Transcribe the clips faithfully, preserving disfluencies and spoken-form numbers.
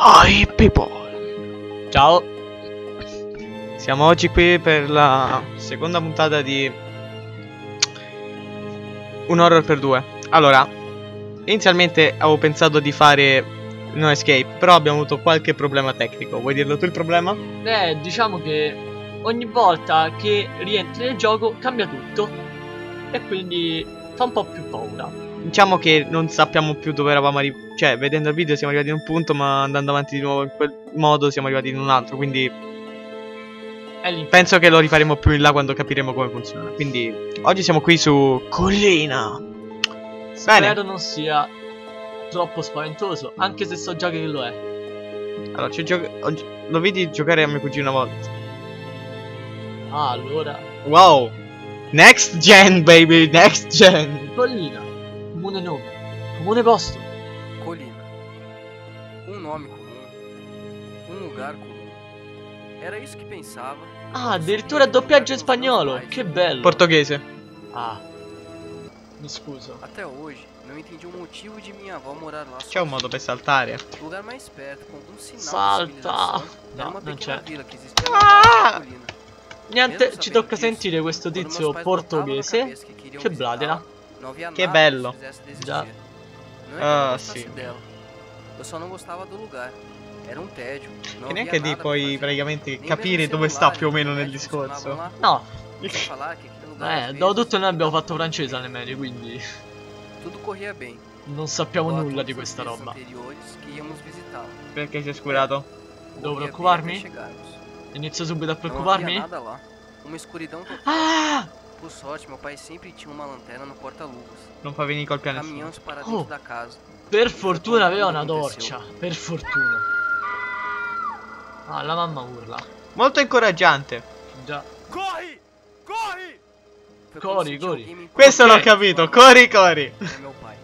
Hi people! Ciao! Siamo oggi qui per la seconda puntata di un horror per due. Allora, inizialmente avevo pensato di fare No Escape, però abbiamo avuto qualche problema tecnico. Vuoi dirlo tu il problema? Beh, diciamo che ogni volta che rientri nel gioco cambia tutto e quindi fa un po' più paura. Diciamo che non sappiamo più dove eravamo arrivati. Cioè, vedendo il video siamo arrivati in un punto, ma andando avanti di nuovo in quel modo siamo arrivati in un altro. Quindi penso che lo rifaremo più in là quando capiremo come funziona. Quindi oggi siamo qui su Collina. Spero Bene. non sia troppo spaventoso, anche se so già che lo è. Allora, ci gioco- oggi- lo vedi giocare a mio cugino una volta. Ah, allora. Wow. Next gen, baby, next gen. Collina, comune nome, comune posto. Colina. Um nome comum. Um lugar comum. Era isso che pensava. Ah, addirittura doppiaggio in spagnolo, che bello. Portoghese. Ah, mi scuso. Até hoje, não entendi o motivo de minha avó morar lá. C'è un modo per saltare. O lugar mais perto, com algum sinal Salta. de civilização, era No, uma non pequena c'è. vila che esistia Ah! na colina. Niente, ci tocca sentire questo tizio portoghese. Che bladera. Che bello. Già. Não é que eu Ah, não gostasse sì. dela. Eu só não gostava do lugar. Era un tedio. Non Che neanche havia di nada puoi pra fazer. praticamente Nem capire mesmo dove sta celulari, più o meno nel internet funzionavam discorso. lá. No, Sem falar que aquele lugar, às eh, vezes, dopo tutto noi abbiamo fatto francese alle medie, quindi tudo corria bem. non sappiamo Igual a nulla di todas as questa vezes roba. anteriores que íamos visitá-lo. Perché si è scurato? Devo Corria bem preoccuparmi? até chegarmos. Inizio subito a Não preoccuparmi? havia nada lá. Uma escuridão total. Ah! Por sorte, meu pai sempre tinha uma lanterna no porta-luvas. Non fa venire i colpi a nessuno. Caminhamos para Oh. dentro da casa. Per fortuna aveva una torcia. Per fortuna. Ah, la mamma urla. Molto incoraggiante. Già. Corre! Corre! Foi Corre, como se corre. alguém me Questo Ok. l'ho capito. Corri, corri. Era meu pai.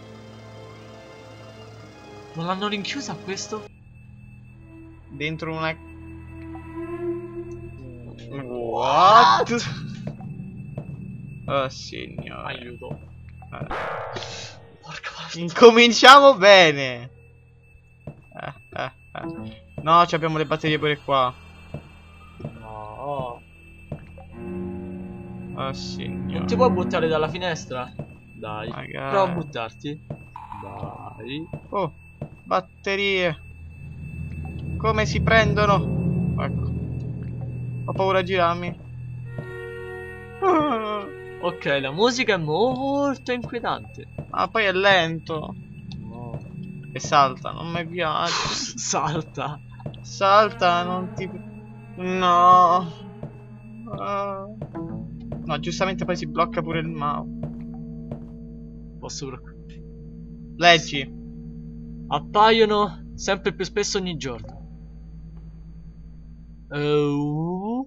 Non l'hanno rinchiusa a questo? Dentro una... What? Oh signore. Aiuto. Eh. Porca vacca. Incominciamo bene. Eh, eh, eh. No, ci abbiamo le batterie pure qua. No. Oh signore. Non ti puoi buttare dalla finestra? Dai. Magari. Prova a buttarti. Dai. Oh, batterie. Come si prendono? Ecco. Ho paura a girarmi. Ah, Ok, la musica è molto inquietante. ma poi è lento. No. E salta, non mi piace. Salta. Salta, non ti... No. Ah. No, giustamente poi si blocca pure il mouse. Posso preoccuparmi. Leggi. Appaiono sempre più spesso ogni giorno. Uh.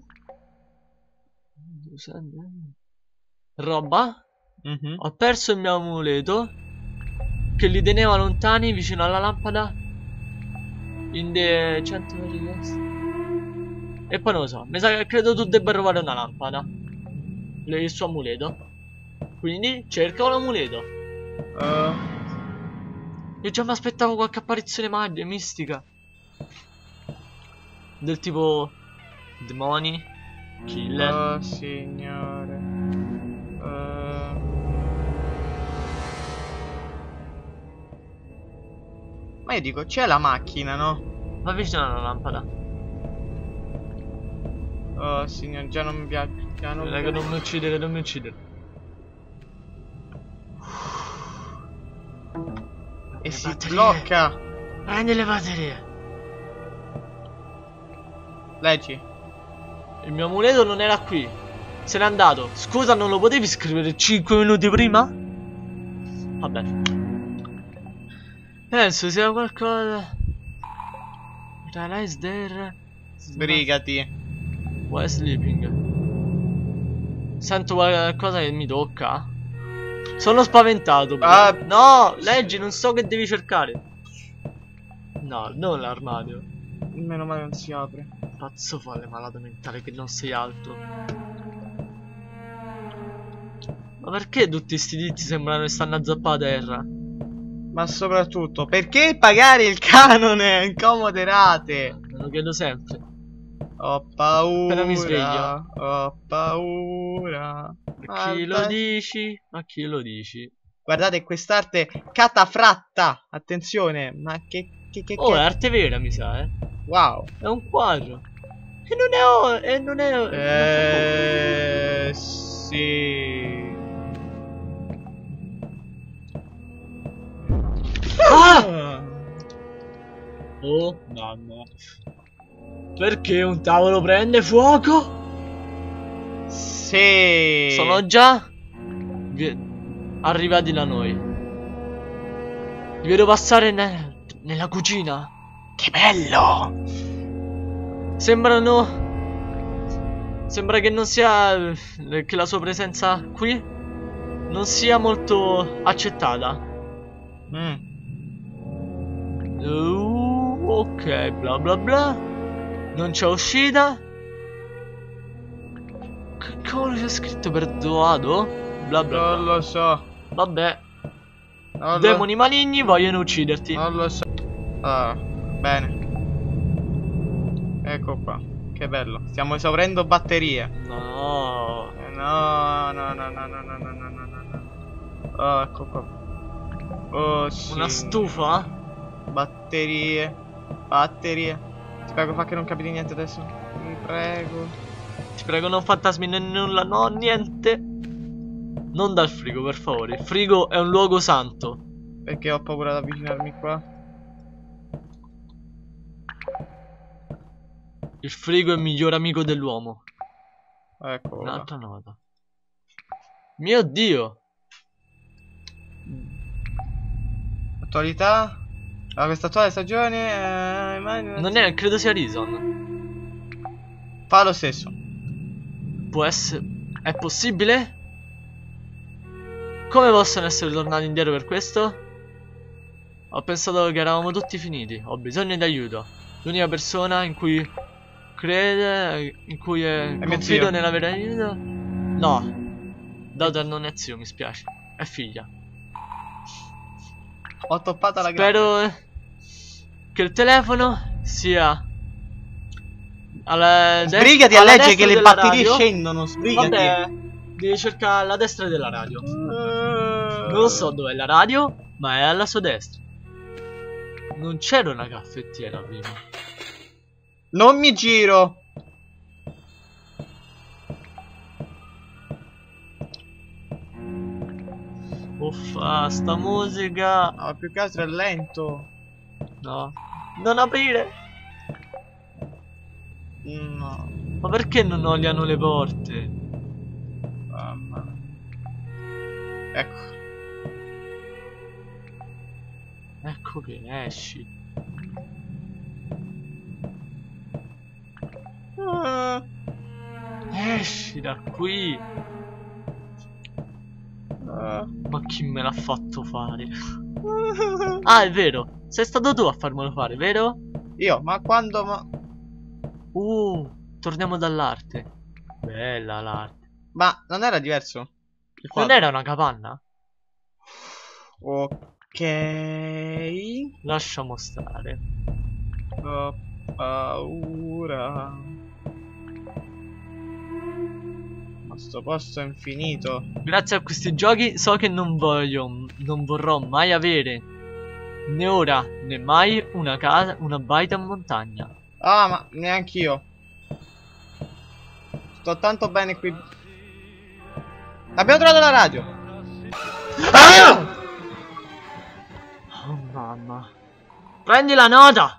Roba? Mhm. Ho perso il mio amuleto che li teneva lontani vicino alla lampada in the cento metri di destra. E poi non lo so, mi sa che credo tu debba trovare una lampada, Le- il suo amuleto. Quindi cerca un amuleto. Uh, Io già mi aspettavo qualche apparizione magica, mistica, del tipo demoni, killer. oh signore. Uh. Ma io dico, c'è la macchina, no? Va vicino alla lampada. Oh signore, già non mi piace. Già non mi Dai, che piace. non mi uccidere, non mi uccidere. E Le si batterie. blocca. Prendi le batterie. Leggi. Il mio amuleto non era qui. Se n'è andato. Scusa, non lo potevi scrivere cinque minuti prima? Vabbè. Penso sia qualcosa. Rana is there. Sbrigati. Why sleeping? Sento qualcosa che mi tocca. Sono spaventato. bro. Ah. No, leggi, non so che devi cercare. No, non l'armadio. Meno male non si apre. Pazzo folle malato mentale che non sei altro. Ma perché tutti sti tizi sembrano che stanno a zappare a terra? Ma soprattutto, perché pagare il canone in comode rate? Me lo chiedo sempre. Ho paura. Appena mi sveglio. Ho paura. Ma chi lo dici? Ma chi lo dici? Guardate quest'arte catafratta. Attenzione, ma che che che Oh, che... è arte vera, mi sa, eh. Wow. È un quadro. E non è o e non è Eh sì. Ah! Oh, mamma. Perché un tavolo prende fuoco? Sì. Sono già vi- arrivati da noi. Li vedo passare ne- nella cucina. Che bello. Sembrano... Sembra che non sia... che la sua presenza qui non sia molto accettata. Mm. Uh, ok, bla bla bla. Non c'è uscita. Che cavolo c'è scritto per Doado? Bla bla Non bla. lo so. Vabbè. Non lo, Demoni maligni vogliono ucciderti. non lo so. Ah, bene. Ecco qua. Che bello. Stiamo esaurendo batterie. No. Eh, No, no, no, no, no, no, no, no, no, no. Oh, ecco qua. Oh, sì. Una stufa? Batterie. Batterie. Ti prego, fa che non capiti niente adesso. Ti prego. Ti prego, non fantasmi né nulla. No, niente. Non dal frigo, per favore. Il frigo è un luogo santo. Perché ho paura di avvicinarmi qua. Il frigo è il miglior amico dell'uomo. Ecco. Un'altra nota. Mio Dio. Attualità. Ah, questa attuale stagione. Eh, immagino- Non è, credo sia Reason. Fa lo stesso. Può essere... È possibile? Come possono essere tornati indietro per questo? Ho pensato che eravamo tutti finiti. Ho bisogno di aiuto. L'unica persona in cui crede, in cui è, mio confido zio. nella vera aiuto. No. Daughter non è zio, mi spiace. È figlia. Ho toppato la grande. Spero eh, che il telefono sia alla de- Sbrigati a alla leggere destra che le della batterie radio. scendono. Sbrigati. Vabbè, devi cercare alla destra della radio. Non Non so dove è la radio, ma è alla sua destra. Non c'era una caffettiera prima. Non mi giro. Uffa, sta musica. No, più che altro è lento. No. Non aprire. No. Ma perché non oliano le porte? Mamma mia. Ecco. Ecco che esci. Ah, Esci da qui. ah. Ma chi me l'ha fatto fare? Ah, è vero. Sei stato tu a farmelo fare, vero? Io, ma quando... Ma, Uh, torniamo dall'arte. Bella l'arte. ma non era diverso? Il Non quadro? era una capanna? Ok. Lasciamo stare. Ho paura. Ma sto posto è infinito. Grazie a questi giochi so che non voglio, non vorrò mai avere né ora né mai una casa, una baita in montagna. Ah, ma neanche io. Sto tanto bene qui. Abbiamo trovato la radio. Ah! Oh mamma. Prendi la nota.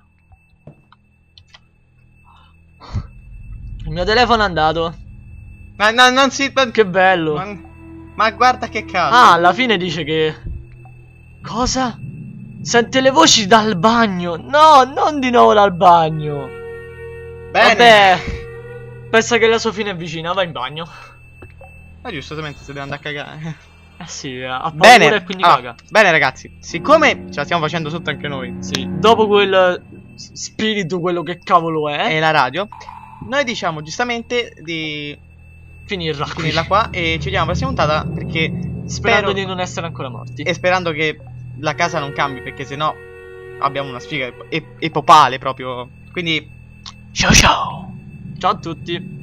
Il mio telefono è andato. Ma no, non si... Che bello. Ma, ma guarda che caso. Ah, alla fine dice che... Cosa? Sente le voci dal bagno. No, non di nuovo dal bagno. Bene. Vabbè. Pensa che la sua fine è vicina, va in bagno. Ma giustamente se devo andare a cagare. Eh sì, ha paura Bene. e quindi Ah, caga. bene ragazzi, siccome ce la stiamo facendo sotto anche noi Sì, dopo quel s- spirito, quello che cavolo è, e la radio, noi diciamo giustamente di finirla qui. finirla qua e ci vediamo alla prossima puntata perché Sperando spero di non essere ancora morti. e sperando che la casa non cambi, perché sennò abbiamo una sfiga ep- epopale proprio. Quindi ciao ciao. Ciao a tutti.